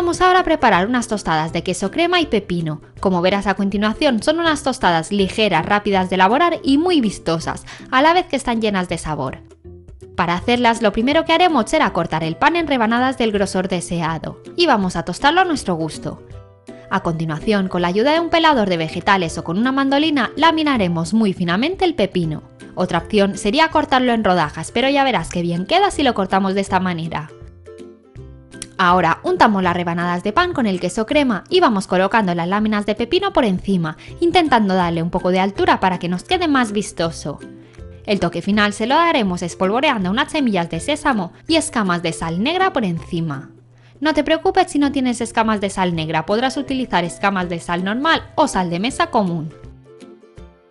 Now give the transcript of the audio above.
Vamos ahora a preparar unas tostadas de queso crema y pepino. Como verás a continuación, son unas tostadas ligeras, rápidas de elaborar y muy vistosas, a la vez que están llenas de sabor. Para hacerlas, lo primero que haremos será cortar el pan en rebanadas del grosor deseado y vamos a tostarlo a nuestro gusto. A continuación, con la ayuda de un pelador de vegetales o con una mandolina, laminaremos muy finamente el pepino. Otra opción sería cortarlo en rodajas, pero ya verás que bien queda si lo cortamos de esta manera. Ahora untamos las rebanadas de pan con el queso crema y vamos colocando las láminas de pepino por encima, intentando darle un poco de altura para que nos quede más vistoso. El toque final se lo daremos espolvoreando unas semillas de sésamo y escamas de sal negra por encima. No te preocupes si no tienes escamas de sal negra, podrás utilizar escamas de sal normal o sal de mesa común.